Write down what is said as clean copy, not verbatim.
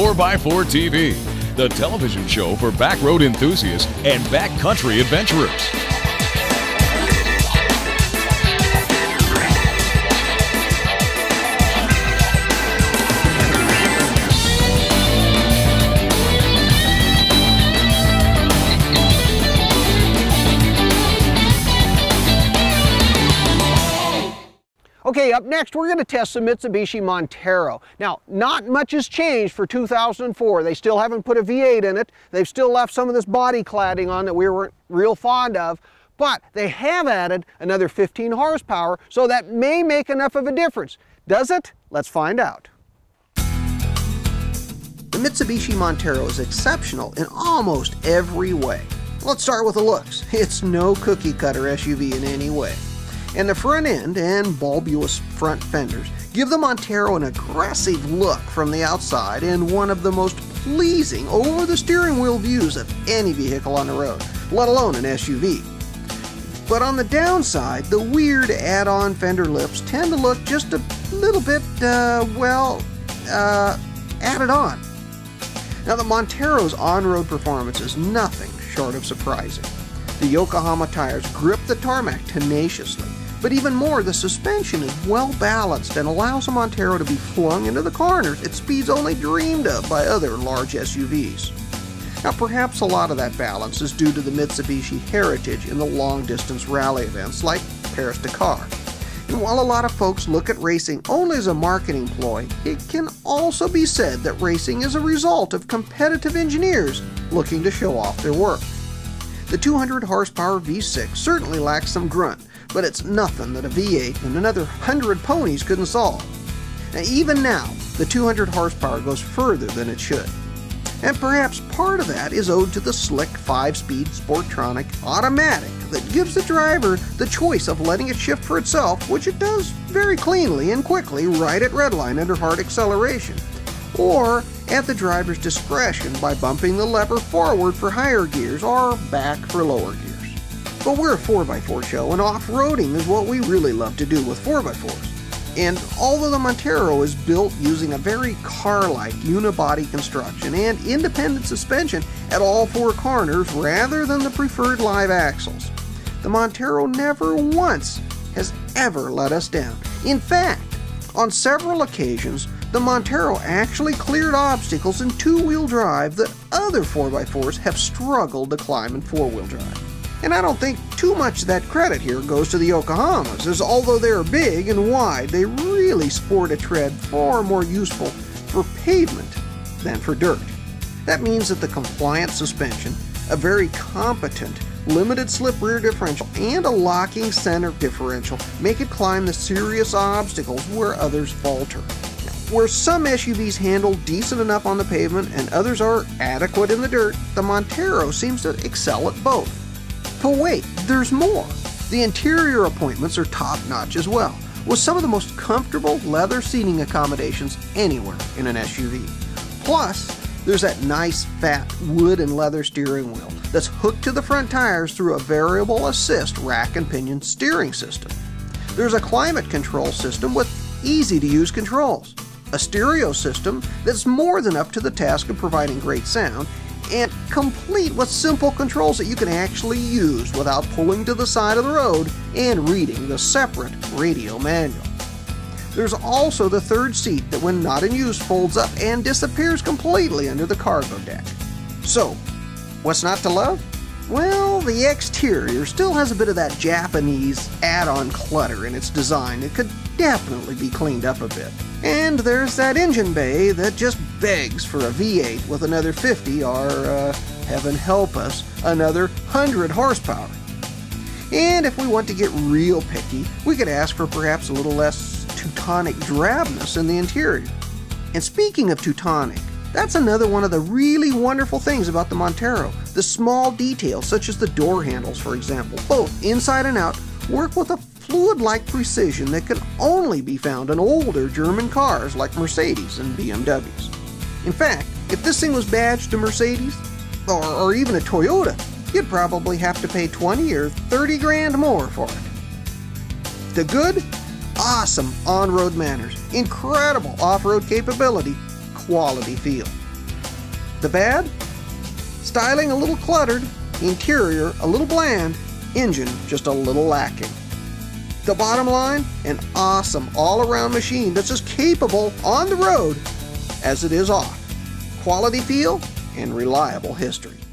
4x4 TV, the television show for backroad enthusiasts and backcountry adventurers. Okay, up next we're going to test the Mitsubishi Montero. Now, not much has changed for 2004. They still haven't put a V8 in it. They've still left some of this body cladding on that we weren't real fond of, but they have added another 15 horsepower, so that may make enough of a difference. Does it? Let's find out. The Mitsubishi Montero is exceptional in almost every way. Let's start with the looks. It's no cookie cutter SUV in any way. And the front end and bulbous front fenders give the Montero an aggressive look from the outside and one of the most pleasing over the steering wheel views of any vehicle on the road, let alone an SUV. But on the downside, the weird add-on fender lips tend to look just a little bit, added on. Now the Montero's on-road performance is nothing short of surprising. The Yokohama tires grip the tarmac tenaciously, but even more, the suspension is well balanced and allows the Montero to be flung into the corners at speeds only dreamed of by other large SUVs. Now perhaps a lot of that balance is due to the Mitsubishi heritage in the long-distance rally events like Paris-Dakar. And while a lot of folks look at racing only as a marketing ploy, it can also be said that racing is a result of competitive engineers looking to show off their work. The 200 horsepower V6 certainly lacks some grunt, but it's nothing that a V8 and another 100 ponies couldn't solve. Now, even now, the 200 horsepower goes further than it should. And perhaps part of that is owed to the slick 5-speed Sportronic automatic that gives the driver the choice of letting it shift for itself, which it does very cleanly and quickly right at redline under hard acceleration, or at the driver's discretion by bumping the lever forward for higher gears or back for lower gears. But we're a 4x4 show, and off-roading is what we really love to do with 4x4s. And although the Montero is built using a very car-like unibody construction and independent suspension at all four corners rather than the preferred live axles, the Montero never once has ever let us down. In fact, on several occasions, the Montero actually cleared obstacles in two-wheel drive that other 4x4s have struggled to climb in four-wheel drive. And I don't think too much of that credit here goes to the Yokohamas, as although they are big and wide, they really sport a tread far more useful for pavement than for dirt. That means that the compliant suspension, a very competent limited slip rear differential, and a locking center differential make it climb the serious obstacles where others falter. Where some SUVs handle decent enough on the pavement and others are adequate in the dirt, the Montero seems to excel at both. But wait, there's more. The interior appointments are top-notch as well, with some of the most comfortable leather seating accommodations anywhere in an SUV. Plus, there's that nice fat wood and leather steering wheel that's hooked to the front tires through a variable assist rack and pinion steering system. There's a climate control system with easy-to-use controls, a stereo system that's more than up to the task of providing great sound, and complete with simple controls that you can actually use without pulling to the side of the road and reading the separate radio manual. There's also the third seat that, when not in use, folds up and disappears completely under the cargo deck. So, what's not to love? Well, the exterior still has a bit of that Japanese add-on clutter in its design. It could definitely be cleaned up a bit. And there's that engine bay that just begs for a V8 with another 50 or, heaven help us, another 100 horsepower. And if we want to get real picky, we could ask for perhaps a little less Teutonic drabness in the interior. And speaking of Teutonic, that's another one of the really wonderful things about the Montero. The small details, such as the door handles, for example, both inside and out, work with a fluid-like precision that can only be found in older German cars like Mercedes and BMWs. In fact, if this thing was badged to Mercedes, or even a Toyota, you'd probably have to pay 20 or 30 grand more for it. The good? Awesome on-road manners, incredible off-road capability, quality feel. The bad? Styling a little cluttered, interior a little bland, engine just a little lacking. The bottom line? An awesome all-around machine that's as capable on the road as it is off. Quality feel and reliable history.